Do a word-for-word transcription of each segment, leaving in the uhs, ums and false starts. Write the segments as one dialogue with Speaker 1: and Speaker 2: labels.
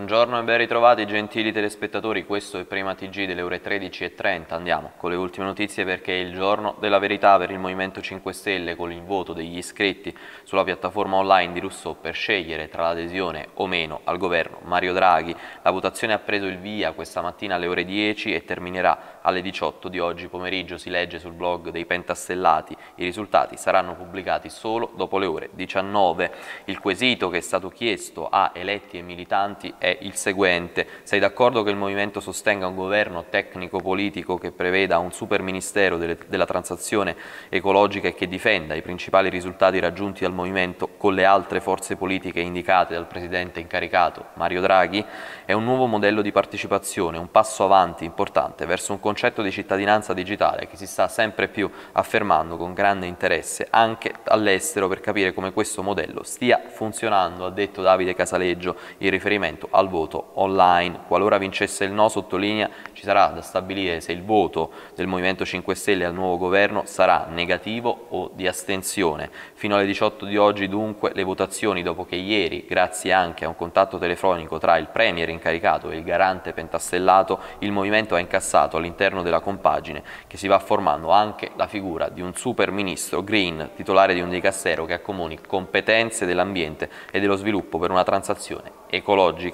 Speaker 1: Buongiorno e ben ritrovati gentili telespettatori, questo è Prima T G delle ore tredici e trenta. Andiamo con le ultime notizie perché è il giorno della verità per il Movimento cinque Stelle, con il voto degli iscritti sulla piattaforma online di Rousseau per scegliere tra l'adesione o meno al governo Mario Draghi. La votazione ha preso il via questa mattina alle ore dieci e terminerà alle diciotto di oggi pomeriggio, si legge sul blog dei Pentastellati. I risultati saranno pubblicati solo dopo le ore diciannove. Il quesito che è stato chiesto a eletti e militanti è il seguente: sei d'accordo che il Movimento sostenga un governo tecnico-politico che preveda un super ministero delle, della transazione ecologica e che difenda i principali risultati raggiunti dal Movimento con le altre forze politiche indicate dal Presidente incaricato Mario Draghi? È un nuovo modello di partecipazione, un passo avanti importante verso un concetto di cittadinanza digitale che si sta sempre più affermando con grande interesse anche all'estero per capire come questo modello stia funzionando, ha detto Davide Casaleggio in riferimento al voto online. Qualora vincesse il no, sottolinea, ci sarà da stabilire se il voto del Movimento cinque Stelle al nuovo governo sarà negativo o di astensione. Fino alle diciotto di oggi dunque le votazioni, dopo che ieri, grazie anche a un contatto telefonico tra il Premier incaricato e il garante pentastellato, il Movimento ha incassato all'interno della compagine che si va formando anche la figura di un super ministro green, titolare di un dicastero che accomuni competenze dell'ambiente e dello sviluppo per una transazione ecologica.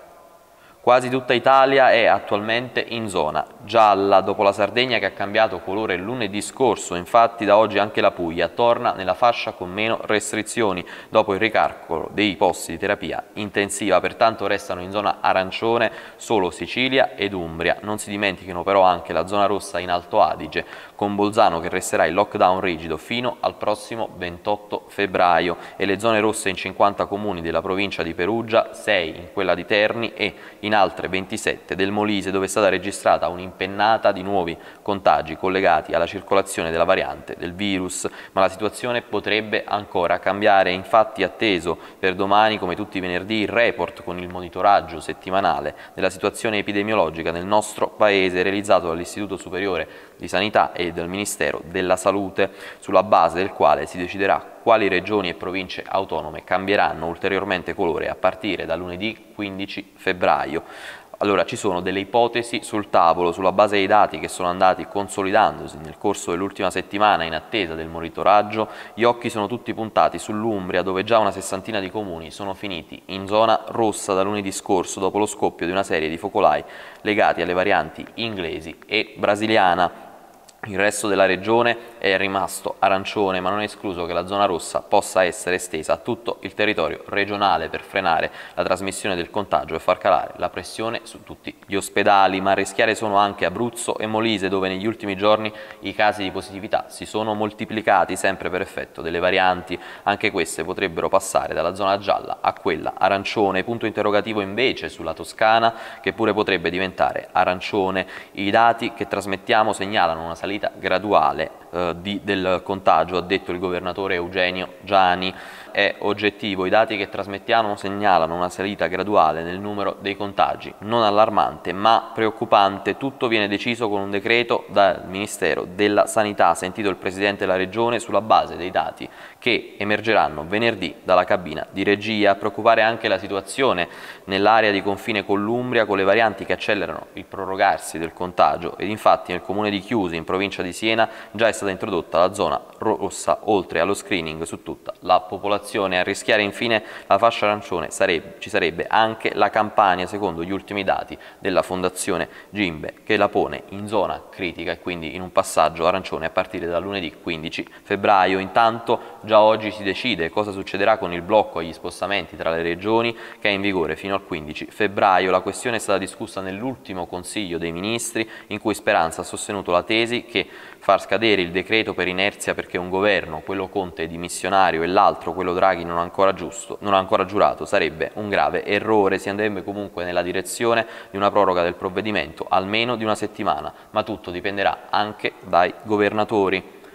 Speaker 1: Quasi tutta Italia è attualmente in zona gialla, dopo la Sardegna che ha cambiato colore lunedì scorso. Infatti da oggi anche la Puglia torna nella fascia con meno restrizioni, dopo il ricalcolo dei posti di terapia intensiva. Pertanto restano in zona arancione solo Sicilia ed Umbria. Non si dimentichino però anche la zona rossa in Alto Adige, con Bolzano che resterà in lockdown rigido fino al prossimo ventotto febbraio, e le zone rosse in cinquanta comuni della provincia di Perugia, sei in quella di Terni e in altre ventisette del Molise, dove è stata registrata un'impennata di nuovi contagi collegati alla circolazione della variante del virus. Ma la situazione potrebbe ancora cambiare. Infatti atteso per domani, come tutti i venerdì, il report con il monitoraggio settimanale della situazione epidemiologica nel nostro Paese, realizzato dall'Istituto Superiore di Sanità e dal Ministero della Salute, sulla base del quale si deciderà quali regioni e province autonome cambieranno ulteriormente colore a partire da lunedì quindici febbraio. Allora, ci sono delle ipotesi sul tavolo sulla base dei dati che sono andati consolidandosi nel corso dell'ultima settimana in attesa del monitoraggio. Gli occhi sono tutti puntati sull'Umbria, dove già una sessantina di comuni sono finiti in zona rossa da lunedì scorso, dopo lo scoppio di una serie di focolai legati alle varianti inglesi e brasiliana. Il resto della regione è rimasto arancione, ma non è escluso che la zona rossa possa essere estesa a tutto il territorio regionale per frenare la trasmissione del contagio e far calare la pressione su tutti gli ospedali. Ma a rischiare sono anche Abruzzo e Molise, dove negli ultimi giorni i casi di positività si sono moltiplicati, sempre per effetto delle varianti. Anche queste potrebbero passare dalla zona gialla a quella arancione. Punto interrogativo invece sulla Toscana, che pure potrebbe diventare arancione. I dati che trasmettiamo segnalano una salita graduale eh, di, del contagio, ha detto il governatore Eugenio Giani. È oggettivo, i dati che trasmettiamo segnalano una salita graduale nel numero dei contagi, non allarmante ma preoccupante. Tutto viene deciso con un decreto dal Ministero della Sanità, sentito il Presidente della Regione, sulla base dei dati che emergeranno venerdì dalla cabina di regia. A preoccupare anche la situazione nell'area di confine con l'Umbria, con le varianti che accelerano il prorogarsi del contagio, ed infatti nel comune di Chiusi, in provincia di Siena, già è stata introdotta la zona rossa, oltre allo screening su tutta la popolazione. A rischiare infine la fascia arancione sarebbe, ci sarebbe anche la Campania, secondo gli ultimi dati della Fondazione Gimbe, che la pone in zona critica e quindi in un passaggio arancione a partire da lunedì quindici febbraio. Intanto già oggi si decide cosa succederà con il blocco agli spostamenti tra le regioni, che è in vigore fino al quindici febbraio. La questione è stata discussa nell'ultimo Consiglio dei Ministri, in cui Speranza ha sostenuto la tesi che far scadere il decreto per inerzia perché un governo, quello Conte, è dimissionario e l'altro, quello Draghi, non ha ancora giusto, non ha ancora giurato, sarebbe un grave errore. Si andrebbe comunque nella direzione di una proroga del provvedimento almeno di una settimana, ma tutto dipenderà anche dai governatori.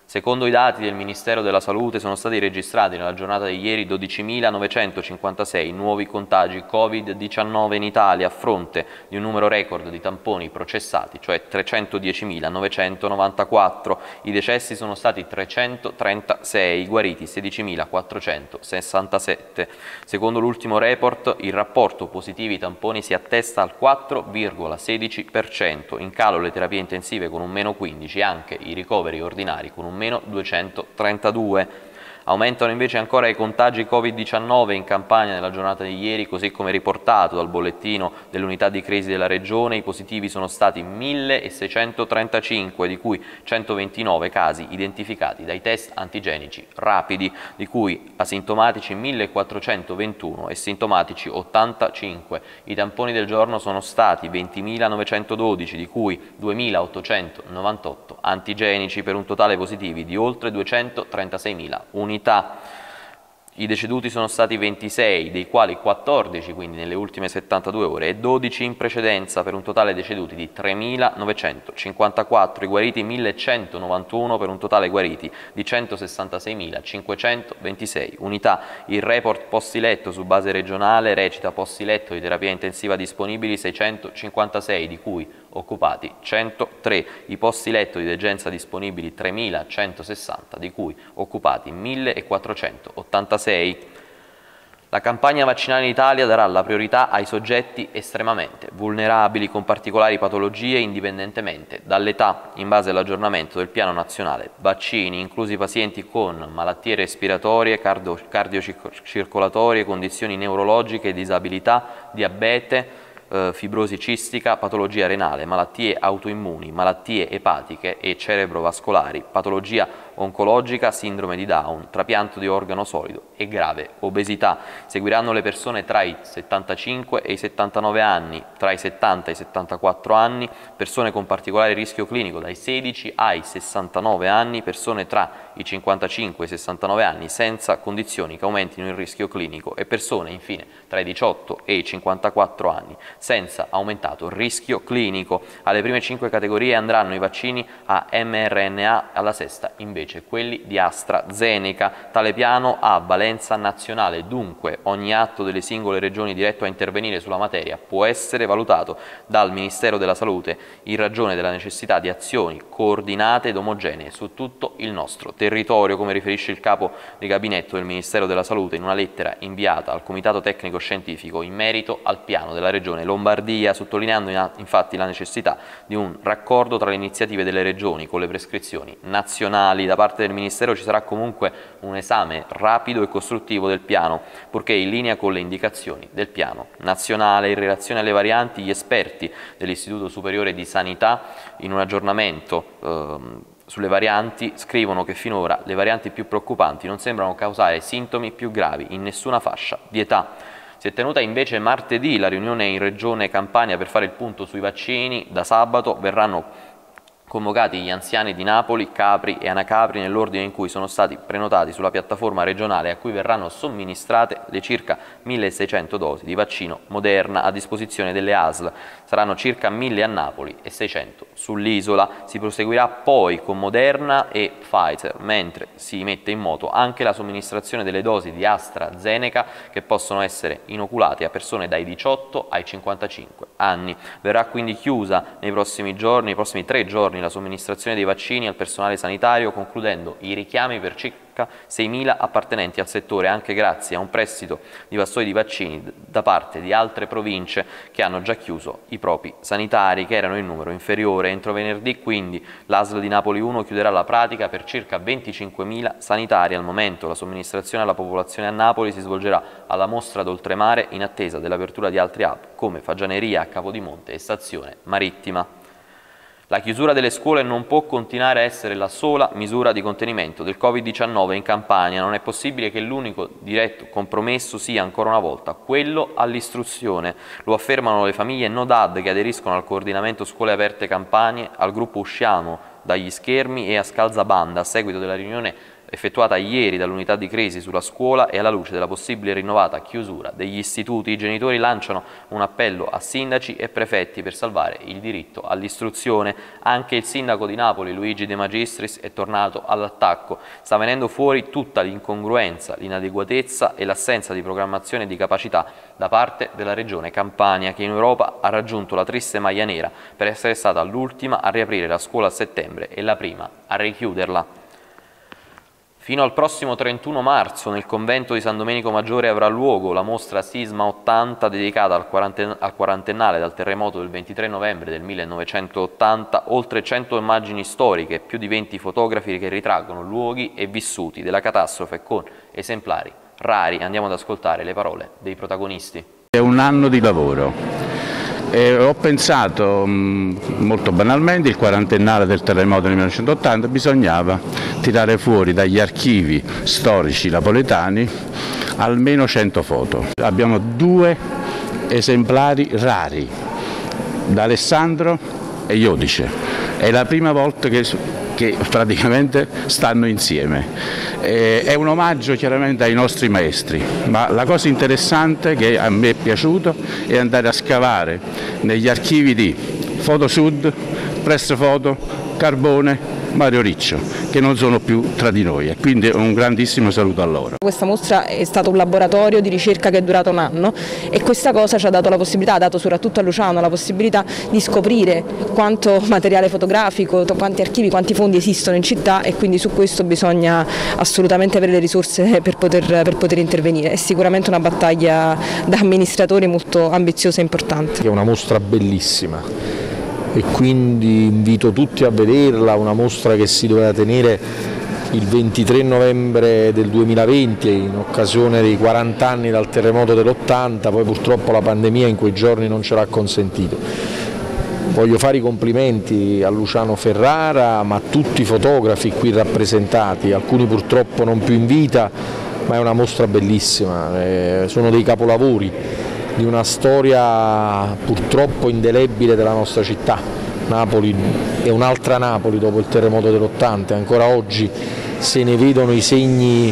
Speaker 1: Secondo i dati del Ministero della Salute sono stati registrati nella giornata di ieri dodicimilanovecentocinquantasei nuovi contagi Covid diciannove in Italia a fronte di un numero record di tamponi processati, cioè trecentodiecimilanovecentovantaquattro. I decessi sono stati trecentotrentasei, i guariti sedicimilaquattrocentosessantasette. Secondo l'ultimo report, il rapporto positivi tamponi si attesta al quattro virgola sedici per cento, in calo le terapie intensive con un meno quindici e anche i ricoveri ordinari con un meno duecentotrentadue. Aumentano invece ancora i contagi Covid diciannove in Campania nella giornata di ieri, così come riportato dal bollettino dell'unità di crisi della regione. I positivi sono stati milleseicentotrentacinque, di cui centoventinove casi identificati dai test antigenici rapidi, di cui asintomatici millequattrocentoventuno e sintomatici ottantacinque. I tamponi del giorno sono stati ventimilanovecentododici, di cui duemilaottocentonovantotto antigenici, per un totale positivi di oltre duecentotrentasei unità. I deceduti sono stati ventisei, dei quali quattordici quindi nelle ultime settantadue ore e dodici in precedenza, per un totale deceduti di tremilanovecentocinquantaquattro. I guariti millecentonovantuno, per un totale guariti di centosessantaseimilacinquecentoventisei unità. Il report posti letto su base regionale recita: posti letto di terapia intensiva disponibili seicentocinquantasei, di cui occupati centotré, i posti letto di degenza disponibili tremilacentosessanta, di cui occupati millequattrocentottantasei. La campagna vaccinale in Italia darà la priorità ai soggetti estremamente vulnerabili con particolari patologie, indipendentemente dall'età, in base all'aggiornamento del Piano Nazionale Vaccini, inclusi pazienti con malattie respiratorie, cardio cardiocircolatorie, condizioni neurologiche, disabilità, diabete, Eh, fibrosi cistica, patologia renale, malattie autoimmuni, malattie epatiche e cerebrovascolari, patologia oncologica, sindrome di Down, trapianto di organo solido e grave obesità. Seguiranno le persone tra i settantacinque e i settantanove anni, tra i settanta e i settantaquattro anni, persone con particolare rischio clinico dai sedici ai sessantanove anni, persone tra i cinquantacinque e i sessantanove anni senza condizioni che aumentino il rischio clinico e persone infine tra i diciotto e i cinquantaquattro anni senza aumentato rischio clinico. Alle prime cinque categorie andranno i vaccini a mRNA, alla sesta invece quelli di AstraZeneca. Tale piano ha valenza nazionale, dunque ogni atto delle singole regioni diretto a intervenire sulla materia può essere valutato dal Ministero della Salute in ragione della necessità di azioni coordinate ed omogenee su tutto il nostro territorio, come riferisce il capo di gabinetto del Ministero della Salute in una lettera inviata al Comitato Tecnico Scientifico in merito al piano della Regione Lombardia, sottolineando infatti la necessità di un raccordo tra le iniziative delle regioni con le prescrizioni nazionali. Da parte del Ministero ci sarà comunque un esame rapido e costruttivo del piano, purché in linea con le indicazioni del piano nazionale. In relazione alle varianti, gli esperti dell'Istituto Superiore di Sanità, in un aggiornamento ehm, sulle varianti, scrivono che finora le varianti più preoccupanti non sembrano causare sintomi più gravi in nessuna fascia di età. Si è tenuta invece martedì la riunione in Regione Campania per fare il punto sui vaccini. Da sabato verranno convocati gli anziani di Napoli, Capri e Anacapri nell'ordine in cui sono stati prenotati sulla piattaforma regionale, a cui verranno somministrate le circa milleseicento dosi di vaccino Moderna a disposizione delle A S L. Saranno circa mille a Napoli e seicento sull'isola. Si proseguirà poi con Moderna e Pfizer, mentre si mette in moto anche la somministrazione delle dosi di AstraZeneca che possono essere inoculate a persone dai diciotto ai cinquantacinque anni. Verrà quindi chiusa nei prossimi giorni, nei prossimi tre giorni, la somministrazione dei vaccini al personale sanitario, concludendo i richiami per circa seimila appartenenti al settore, anche grazie a un prestito di vastoni di vaccini da parte di altre province che hanno già chiuso i propri sanitari, che erano in numero inferiore. Entro venerdì quindi l'A S L di Napoli uno chiuderà la pratica per circa venticinquemila sanitari. Al momento la somministrazione alla popolazione a Napoli si svolgerà alla Mostra d'Oltremare in attesa dell'apertura di altri hub come Fagianeria a Capodimonte e Stazione Marittima. La chiusura delle scuole non può continuare a essere la sola misura di contenimento del Covid diciannove in Campania. Non è possibile che l'unico diretto compromesso sia ancora una volta quello all'istruzione. Lo affermano le famiglie no D A D che aderiscono al coordinamento Scuole Aperte Campania, al gruppo Usciamo dagli schermi e a Scalzabanda a seguito della riunione effettuata ieri dall'unità di crisi sulla scuola e alla luce della possibile rinnovata chiusura degli istituti, i genitori lanciano un appello a sindaci e prefetti per salvare il diritto all'istruzione. Anche il sindaco di Napoli, Luigi De Magistris, è tornato all'attacco. Sta venendo fuori tutta l'incongruenza, l'inadeguatezza e l'assenza di programmazione e di capacità da parte della regione Campania, che in Europa ha raggiunto la triste maglia nera per essere stata l'ultima a riaprire la scuola a settembre e la prima a richiuderla. Fino al prossimo trentuno marzo nel convento di San Domenico Maggiore avrà luogo la mostra Sisma ottanta dedicata al, quaranten al quarantennale dal terremoto del ventitré novembre del millenovecentottanta, oltre cento immagini storiche, più di venti fotografi che ritraggono luoghi e vissuti della catastrofe con esemplari rari. Andiamo ad ascoltare le parole dei protagonisti.
Speaker 2: È un anno di lavoro. E ho pensato mh, molto banalmente, il quarantennale del terremoto del millenovecentottanta, bisognava tirare fuori dagli archivi storici napoletani almeno cento foto. Abbiamo due esemplari rari, da Alessandro e Iodice. È la prima volta che, che praticamente stanno insieme. Eh, è un omaggio chiaramente ai nostri maestri, ma la cosa interessante che a me è piaciuto è andare a scavare negli archivi di Fotosud, Press Foto, Carbone, Mario Riccio, che non sono più tra di noi, e quindi un grandissimo saluto a loro.
Speaker 3: Questa mostra è stato un laboratorio di ricerca che è durato un anno e questa cosa ci ha dato la possibilità, ha dato soprattutto a Luciano la possibilità di scoprire quanto materiale fotografico, quanti archivi, quanti fondi esistono in città, e quindi su questo bisogna assolutamente avere le risorse per poter, per poter intervenire. È sicuramente una battaglia da amministratori molto ambiziosa e importante.
Speaker 4: È una mostra bellissima e quindi invito tutti a vederla, una mostra che si doveva tenere il ventitré novembre del duemilaventi in occasione dei quaranta anni dal terremoto dell'ottanta, poi purtroppo la pandemia in quei giorni non ce l'ha consentito. Voglio fare i complimenti a Luciano Ferrara, ma a tutti i fotografi qui rappresentati, alcuni purtroppo non più in vita, ma è una mostra bellissima, eh, sono dei capolavori di una storia purtroppo indelebile della nostra città. Napoli è un'altra Napoli dopo il terremoto dell'ottanta, ancora oggi se ne vedono i segni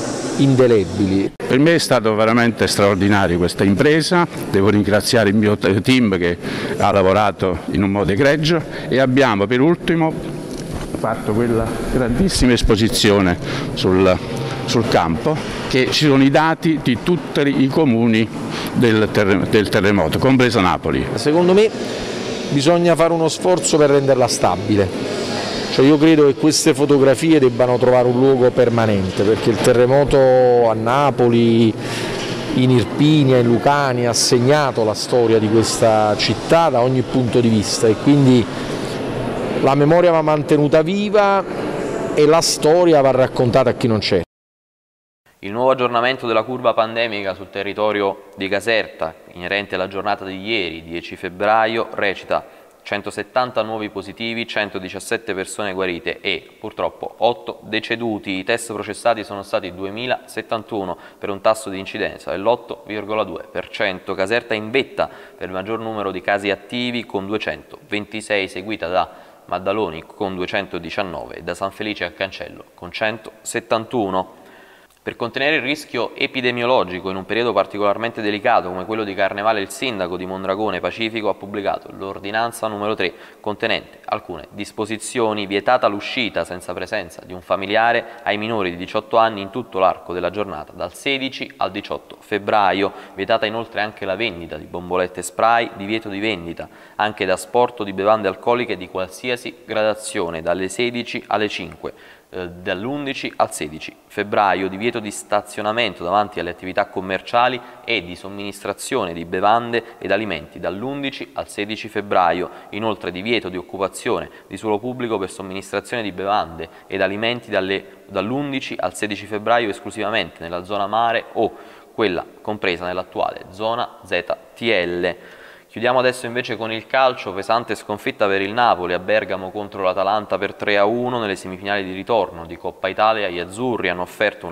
Speaker 4: indelebili.
Speaker 2: Per me è stato veramente straordinario questa impresa, devo ringraziare il mio team che ha lavorato in un modo egregio, e abbiamo per ultimo fatto quella grandissima esposizione sul, sul campo, che ci sono i dati di tutti i comuni del, terre, del terremoto, compresa Napoli.
Speaker 4: Secondo me bisogna fare uno sforzo per renderla stabile, cioè io credo che queste fotografie debbano trovare un luogo permanente, perché il terremoto a Napoli, in Irpinia, in Lucania ha segnato la storia di questa città da ogni punto di vista, e quindi la memoria va mantenuta viva e la storia va raccontata a chi non c'è.
Speaker 1: Il nuovo aggiornamento della curva pandemica sul territorio di Caserta, inerente alla giornata di ieri, dieci febbraio, recita centosettanta nuovi positivi, centodiciassette persone guarite e purtroppo otto deceduti. I test processati sono stati duemilasettantuno per un tasso di incidenza dell'otto virgola due per cento. Caserta in vetta per il maggior numero di casi attivi con duecentoventisei, seguita da Maddaloni con duecentodiciannove e da San Felice a Cancello con centosettantuno. Per contenere il rischio epidemiologico in un periodo particolarmente delicato come quello di Carnevale, il sindaco di Mondragone Pacifico ha pubblicato l'ordinanza numero tre contenente alcune disposizioni: vietata l'uscita senza presenza di un familiare ai minori di diciotto anni in tutto l'arco della giornata dal sedici al diciotto febbraio, vietata inoltre anche la vendita di bombolette spray, divieto di vendita anche da asporto di bevande alcoliche di qualsiasi gradazione dalle sedici alle cinque. Dall'undici al sedici febbraio, divieto di stazionamento davanti alle attività commerciali e di somministrazione di bevande ed alimenti dall'undici al sedici febbraio, inoltre divieto di occupazione di suolo pubblico per somministrazione di bevande ed alimenti dall'undici al sedici febbraio esclusivamente nella zona mare o quella compresa nell'attuale zona Z T L. Chiudiamo adesso invece con il calcio. Pesante sconfitta per il Napoli a Bergamo contro l'Atalanta per tre a uno nelle semifinali di ritorno di Coppa Italia. Gli azzurri hanno offerto una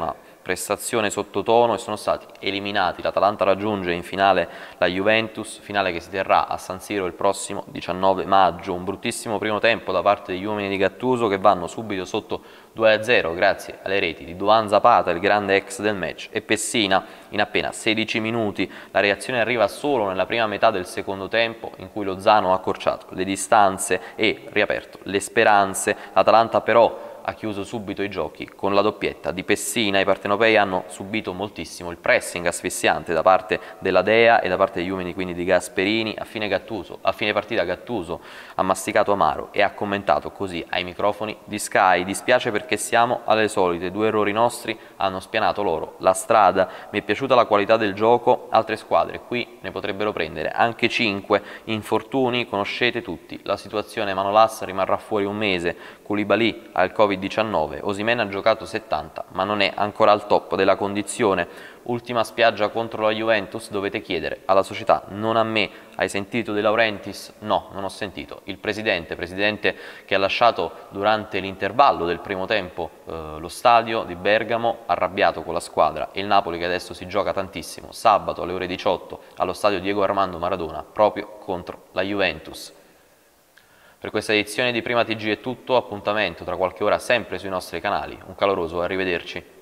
Speaker 1: prestazione sottotono e sono stati eliminati. L'Atalanta raggiunge in finale la Juventus, finale che si terrà a San Siro il prossimo diciannove maggio. Un bruttissimo primo tempo da parte degli uomini di Gattuso, che vanno subito sotto due a zero grazie alle reti di Duan Zapata, il grande ex del match, e Pessina. In appena sedici minuti la reazione arriva solo nella prima metà del secondo tempo, in cui Lozano ha accorciato le distanze e riaperto le speranze. L'Atalanta però ha chiuso subito i giochi con la doppietta di Pessina. I partenopei hanno subito moltissimo il pressing asfissiante da parte della Dea e da parte degli uomini quindi di Gasperini. A fine, Gattuso, a fine partita Gattuso ha masticato amaro e ha commentato così ai microfoni di Sky: dispiace perché siamo alle solite, due errori nostri hanno spianato loro la strada, mi è piaciuta la qualità del gioco, altre squadre qui ne potrebbero prendere anche cinque, infortuni conoscete tutti, la situazione Manolas rimarrà fuori un mese, Koulibaly al Covid diciannove, Osimhen ha giocato settanta ma non è ancora al top della condizione. Ultima spiaggia contro la Juventus, dovete chiedere alla società, non a me. Hai sentito De Laurentiis? No, non ho sentito. Il presidente, presidente che ha lasciato durante l'intervallo del primo tempo eh, lo stadio di Bergamo, arrabbiato con la squadra, e il Napoli che adesso si gioca tantissimo, sabato alle ore diciotto allo stadio Diego Armando Maradona, proprio contro la Juventus. Per questa edizione di Prima T G è tutto, appuntamento tra qualche ora sempre sui nostri canali, un caloroso arrivederci.